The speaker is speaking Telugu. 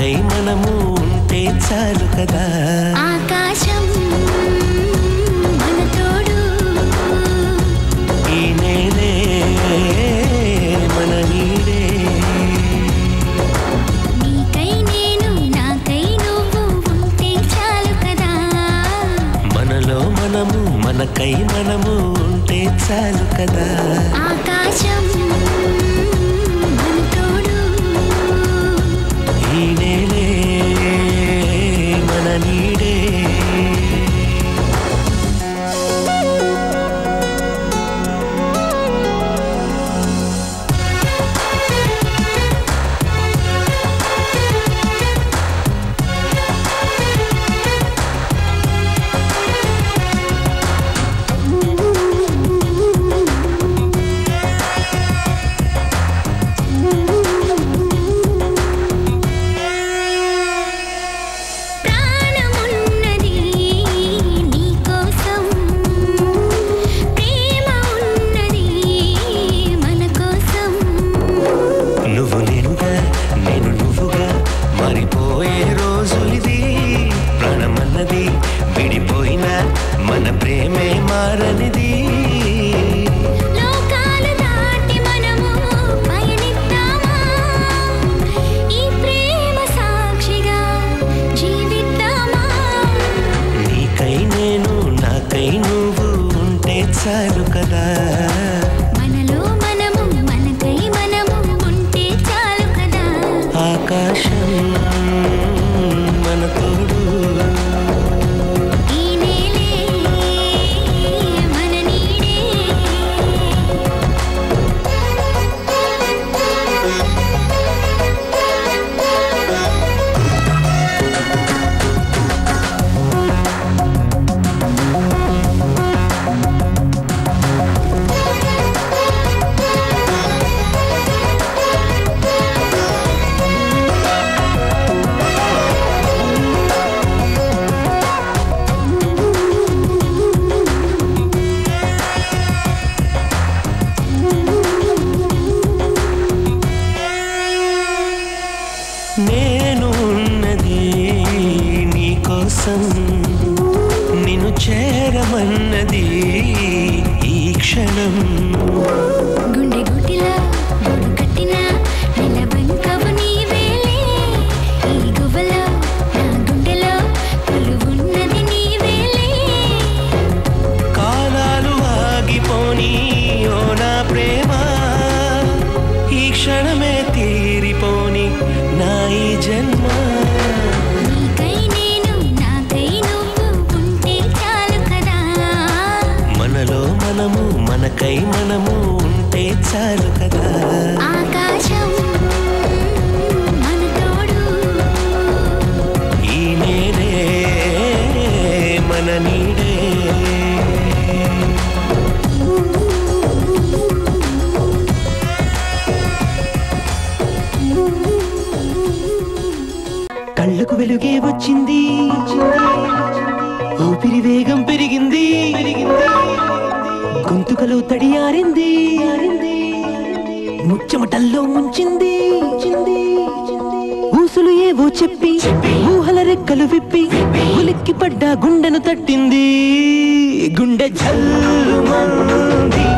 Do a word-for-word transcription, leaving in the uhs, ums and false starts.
మనకై మనము ఉంటే చాలు కదా. ఆకాశం మన తోడు, ఈ నేలే మన నీడే. నీకై నేను నాకై నువ్వు ఉంటే చాలు కదా. మనలో మనము మనకై మనము ఉంటే చాలు కదా. ఆకాశం మన తోడు, ఈ నేలే మన నీడే. మన ప్రేమే మారనిది. లోకాలు దాటి మనము పయనిద్దామా, ఈ ప్రేమ సాక్షిగా జీవిద్దామా. నీకై నేను నాకై నువ్వు ఉంటే చాలు కదా. మనలో మనము మనకై మనము ఉంటే చాలు కదా. ఆకాశం మన తోడు, నేను ఉన్నది నీకోసం, నిన్ను చేరమన్నది ఈ క్షణం. గుండె గుటిలా గూడు కట్టిన నిలబంకవు నీవేలే, ఈ గువ్వలో నా గుండెలో కొలువున్నది నీవేలే. కాలాలు ఆగిపోని ఓ నా ప్రేమ, ఈ క్షణమే తీరిపోని నా ఈ జన్మ. నీకై నేను నాకై నువ్వు ఉంటే చాలు కదా. మనలో మనము మనకై మనము ఉంటే చాలు కదా. ఆకాశం మన తోడు, ఈ నేలే మన నీడే. కళ్ళకు వెలుగే వచ్చింది, ఊపిరి వేగం పెరిగింది, గొంతుకలో తడియారింది, ముచ్చమటల్లో ముంచింది. ఊసులు ఏవో చెప్పి ఊహల రెక్కలు విప్పి ఉలిక్కి పడ్డ గుండెను తట్టింది. గుండె జల్లుమంది.